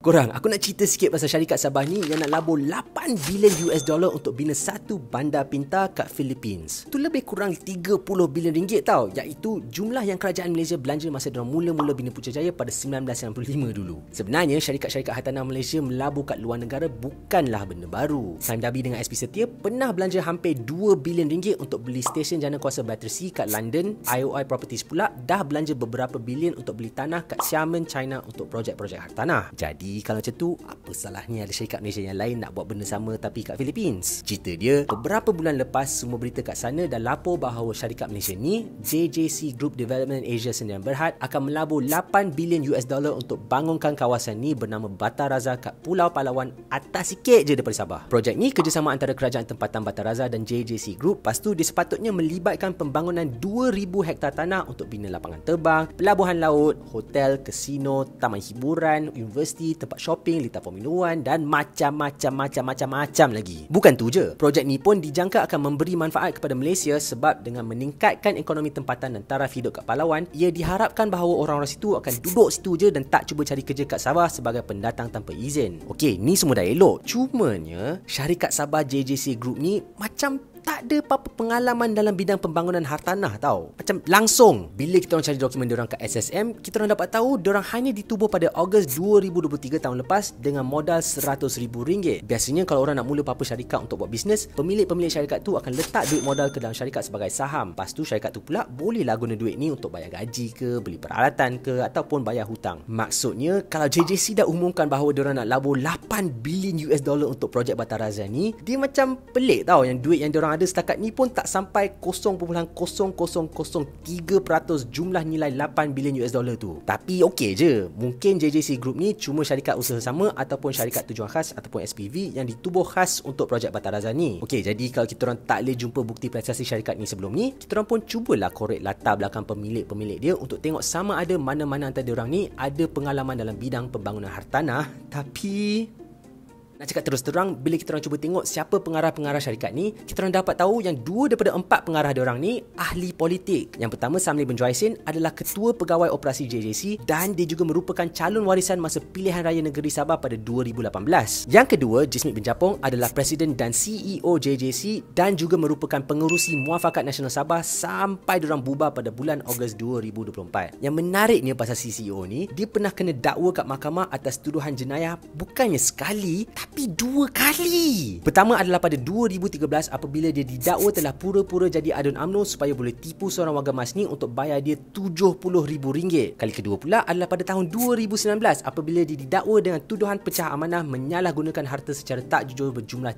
Korang, aku nak cerita sikit pasal syarikat Sabah ni yang nak labur 8 bilion US dollar untuk bina satu bandar pintar kat Philippines. Tu lebih kurang 30 bilion ringgit tau, iaitu jumlah yang kerajaan Malaysia belanja masa diorang mula-mula bina Putrajaya pada 1995 dulu. Sebenarnya syarikat-syarikat hartanah Malaysia melabur kat luar negara bukanlah benda baru. Saim Dabi dengan SP Setia pernah belanja hampir 2 bilion ringgit untuk beli stesen jana kuasa Battersea kat London. IOI Properties pula dah belanja beberapa bilion untuk beli tanah kat Xiamen, China untuk projek-projek hartanah. Jadi kalau macam tu, apa salahnya ada syarikat Malaysia yang lain nak buat benda sama tapi kat Philippines? Cerita dia, beberapa bulan lepas semua berita kat sana dah lapor bahawa syarikat Malaysia ni, JJC Group Development Asia Sdn Bhd, akan melabur 8 bilion US dollar untuk bangunkan kawasan ni bernama Bataraza kat Pulau Palawan, atas sikit je daripada Sabah. Projek ni kerjasama antara Kerajaan Tempatan Bataraza dan JJC Group. Lepas tu dia sepatutnya melibatkan pembangunan 2,000 hektar tanah untuk bina lapangan terbang, pelabuhan laut, hotel, kasino, taman hiburan, universiti, tempat shopping, litar pemiluan dan macam-macam lagi. Bukan tu je, projek ni pun dijangka akan memberi manfaat kepada Malaysia sebab dengan meningkatkan ekonomi tempatan dan taraf hidup kat Palawan, ia diharapkan bahawa orang-orang situ akan duduk situ je dan tak cuba cari kerja kat Sabah sebagai pendatang tanpa izin. Okey, ni semua dah elok. Cumanya, syarikat Sabah JJC Group ni macam tak ada apa-apa pengalaman dalam bidang pembangunan hartanah tau. Macam langsung bila kita orang cari dokumen diorang kat SSM, kita orang dapat tahu diorang hanya ditubuh pada Ogos 2023 tahun lepas dengan modal RM100,000. Biasanya kalau orang nak mula apa-apa syarikat untuk buat bisnes, pemilik-pemilik syarikat tu akan letak duit modal ke dalam syarikat sebagai saham. Lepas tu syarikat tu pula bolehlah guna duit ni untuk bayar gaji ke, beli peralatan ke, ataupun bayar hutang. Maksudnya kalau JJC dah umumkan bahawa diorang nak labur 8 bilion US dollar untuk projek Bataraza ni, dia macam pelik tau yang duit yang diorang ada setakat ni pun tak sampai 0.0003% jumlah nilai 8 bilion US dollar tu. Tapi okey je, mungkin JJC Group ni cuma syarikat usaha sama ataupun syarikat tujuan khas ataupun SPV yang ditubuh khas untuk projek Bataraza ni. Okey, jadi kalau kita orang tak boleh jumpa bukti prestasi syarikat ni sebelum ni, kita orang pun cubalah korek latar belakang pemilik-pemilik dia untuk tengok sama ada mana-mana antara diorang ni ada pengalaman dalam bidang pembangunan hartanah. Tapi nak cakap terus terang, bila kita orang cuba tengok siapa pengarah-pengarah syarikat ni, kita orang dapat tahu yang 2 daripada 4 pengarah diorang ni ahli politik. Yang pertama, Samli Benjoy Sin adalah Ketua Pegawai Operasi JJC dan dia juga merupakan calon warisan masa pilihan raya negeri Sabah pada 2018. Yang kedua, Jismit bin Japong adalah Presiden dan CEO JJC dan juga merupakan pengerusi Muafakat Nasional Sabah sampai diorang bubar pada bulan Ogos 2024. Yang menariknya pasal CEO ni, dia pernah kena dakwa kat mahkamah atas tuduhan jenayah bukannya sekali, tapi 2 kali. Pertama adalah pada 2013 apabila dia didakwa telah pura-pura jadi adun UMNO supaya boleh tipu seorang warga Masni untuk bayar dia RM70,000. Kali kedua pula adalah pada tahun 2019 apabila dia didakwa dengan tuduhan pecah amanah menyalahgunakan harta secara tak jujur berjumlah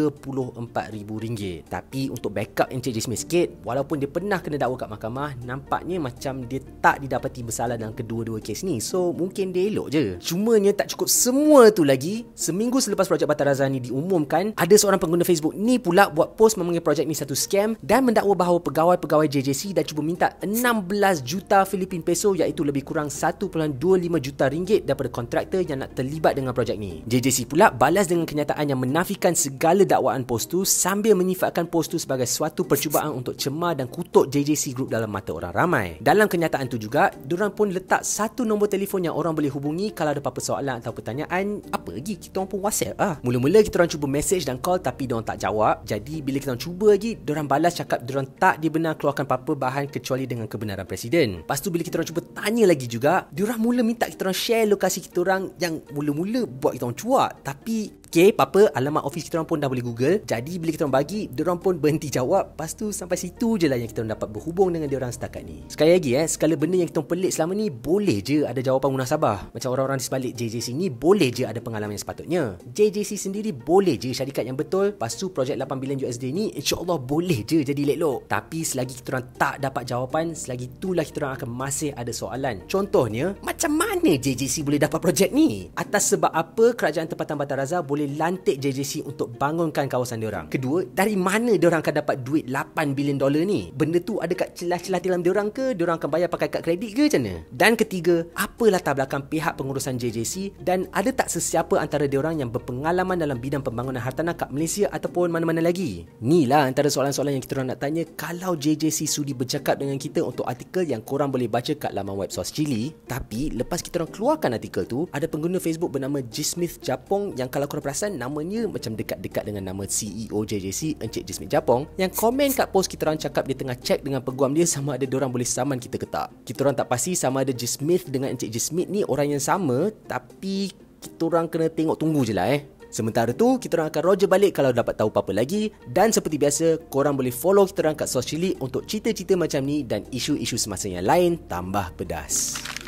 RM34,000. Tapi untuk backup Encik Jismit sikit, walaupun dia pernah kena dakwa kat mahkamah, nampaknya macam dia tak didapati bersalah dalam kedua-dua kes ni. So mungkin dia elok je. Cumanya tak cukup semua tu lagi, seminggu selepas projek Bataraza ni diumumkan, ada seorang pengguna Facebook ni pula buat post memanggil projek ni satu scam dan mendakwa bahawa pegawai-pegawai JJC dah cuba minta 16 juta Philippine peso, iaitu lebih kurang 1.25 juta ringgit daripada kontraktor yang nak terlibat dengan projek ni. JJC pula balas dengan kenyataan yang menafikan segala dakwaan post tu sambil menyifatkan post tu sebagai suatu percubaan untuk cemar dan kutuk JJC Group dalam mata orang ramai. Dalam kenyataan tu juga, diorang pun letak satu nombor telefon yang orang boleh hubungi kalau ada apa-apa soalan atau pertanyaan. Apa lagi, kita orang pun WhatsApp Mula-mula kita orang cuba message dan call tapi diorang tak jawab. Jadi bila kita orang cuba lagi, diorang balas cakap diorang tak dibenar keluarkan apa-apa bahan kecuali dengan kebenaran Presiden. Lepas tu bila kita orang cuba tanya lagi juga, diorang mula minta kita orang share lokasi kita orang yang mula-mula buat kita orang cuak. Tapi okey, apa-apa, alamat office kita orang pun dah boleh Google. Jadi bila kita orang bagi, diorang pun berhenti jawab. Lepas tu sampai situ je lah yang kita orang dapat berhubung dengan diorang setakat ni. Sekali lagi segala benda yang kita orang pelik selama ni boleh je ada jawapan munasabah. Macam orang-orang di sebalik JJC ni boleh je ada pengalaman yang sepatutnya. JJC sendiri boleh je syarikat yang betul. Lepas tu projek 8 bilion USD ni insya-Allah boleh je jadi elok. Tapi selagi kita orang tak dapat jawapan, selagi itulah kita orang akan masih ada soalan. Contohnya, macam mana JJC boleh dapat projek ni? Atas sebab apa Kerajaan Tempatan Bataraza boleh boleh lantik JJC untuk bangunkan kawasan diorang. Kedua, dari mana diorang akan dapat duit $8 bilion ni? Benda tu ada kat celah-celah dalam diorang ke? Diorang akan bayar pakai kad kredit ke macam mana? Dan ketiga, apa latar belakang pihak pengurusan JJC dan ada tak sesiapa antara diorang yang berpengalaman dalam bidang pembangunan hartanah kat Malaysia ataupun mana-mana lagi? Ni lah antara soalan-soalan yang kita orang nak tanya kalau JJC sudi bercakap dengan kita untuk artikel yang korang boleh baca kat laman web sos Chili. Tapi lepas kita orang keluarkan artikel tu, ada pengguna Facebook bernama Jismith Japong yang kalau korang perasan namanya macam dekat-dekat dengan nama CEO JJC, Encik Jismith Japong, yang komen kat post kita orang cakap dia tengah check dengan peguam dia sama ada diorang boleh saman kita ke tak. Kita orang tak pasti sama ada Jismith dengan Encik Jismith ni orang yang sama, tapi kita orang kena tengok tunggu je lah Sementara tu, kita orang akan roger balik kalau dapat tahu apa-apa lagi. Dan seperti biasa, korang boleh follow kita orang kat Sos Chili untuk cerita-cerita macam ni dan isu-isu semasa yang lain tambah pedas.